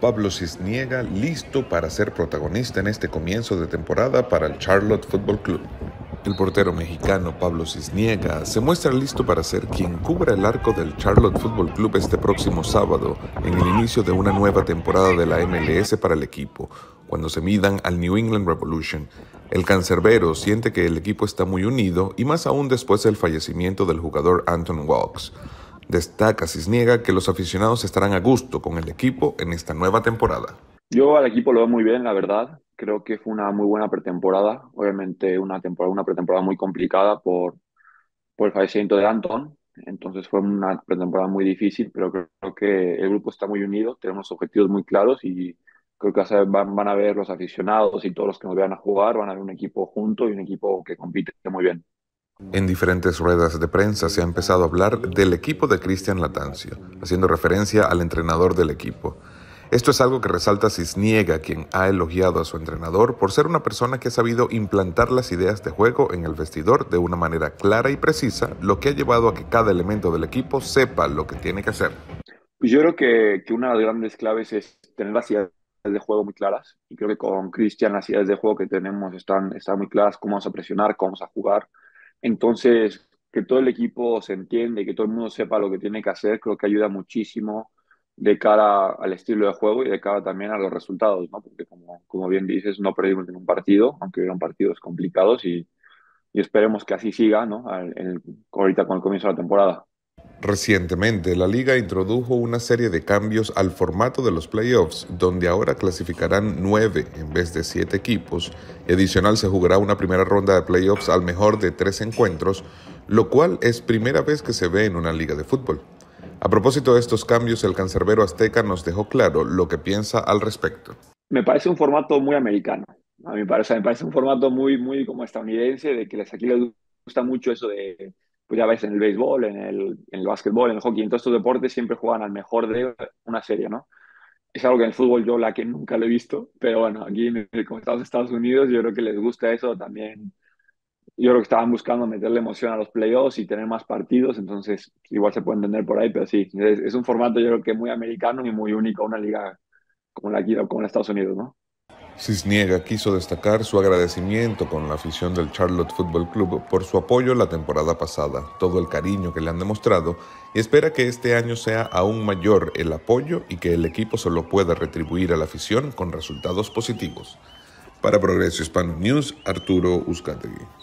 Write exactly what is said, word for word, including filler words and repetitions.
Pablo Cisniega listo para ser protagonista en este comienzo de temporada para el Charlotte Football Club. El portero mexicano Pablo Cisniega se muestra listo para ser quien cubra el arco del Charlotte Football Club este próximo sábado, en el inicio de una nueva temporada de la M L S para el equipo, cuando se midan al New England Revolution. El cancerbero siente que el equipo está muy unido y más aún después del fallecimiento del jugador Anton Walkes. Destaca Cisniega que los aficionados estarán a gusto con el equipo en esta nueva temporada. Yo al equipo lo veo muy bien, la verdad. Creo que fue una muy buena pretemporada. Obviamente una temporada, una pretemporada muy complicada por, por el fallecimiento de Anton. Entonces fue una pretemporada muy difícil, pero creo, creo que el grupo está muy unido, tenemos objetivos muy claros y creo que vas a- van, van a ver los aficionados y todos los que nos vean a jugar, van a ver un equipo junto y un equipo que compite muy bien. En diferentes ruedas de prensa se ha empezado a hablar del equipo de Cristian Latanzio, haciendo referencia al entrenador del equipo. Esto es algo que resalta Cisniega, quien ha elogiado a su entrenador por ser una persona que ha sabido implantar las ideas de juego en el vestidor de una manera clara y precisa, lo que ha llevado a que cada elemento del equipo sepa lo que tiene que hacer. Pues yo creo que, que una de las grandes claves es tener las ideas de juego muy claras y creo que con Cristian las ideas de juego que tenemos están, están muy claras, cómo vamos a presionar, cómo vamos a jugar. Entonces, que todo el equipo se entiende, que todo el mundo sepa lo que tiene que hacer, creo que ayuda muchísimo de cara al estilo de juego y de cara también a los resultados, ¿no? Porque como, como bien dices, no perdimos en un partido, aunque hubieran partidos complicados y, y esperemos que así siga, ¿no? Al- en el- ahorita con el comienzo de la temporada. Recientemente, la liga introdujo una serie de cambios al formato de los playoffs, donde ahora clasificarán nueve en vez de siete equipos, y adicional se jugará una primera ronda de playoffs al mejor de tres encuentros, lo cual es primera vez que se ve en una liga de fútbol. A propósito de estos cambios, el cancerbero azteca nos dejó claro lo que piensa al respecto. Me parece un formato muy americano. A mí parece, me parece un formato muy, muy como estadounidense, de que les, aquí les gusta mucho eso de, pues ya ves, en el béisbol, en el, en el básquetbol, en el hockey, en todos estos deportes siempre juegan al mejor de una serie, ¿no? Es algo que en el fútbol yo la que nunca lo he visto, pero bueno, aquí en el- como estamos en Estados Unidos, yo creo que les gusta eso también. Yo creo que estaban buscando meterle emoción a los playoffs y tener más partidos, entonces igual se puede entender por ahí, pero sí, es, es un formato yo creo que muy americano y muy único a una liga como la aquí, como en Estados Unidos, ¿no? Cisniega quiso destacar su agradecimiento con la afición del Charlotte Football Club por su apoyo la temporada pasada, todo el cariño que le han demostrado, y espera que este año sea aún mayor el apoyo y que el equipo se lo pueda retribuir a la afición con resultados positivos. Para Progreso Hispano News, Arturo Uzcategui.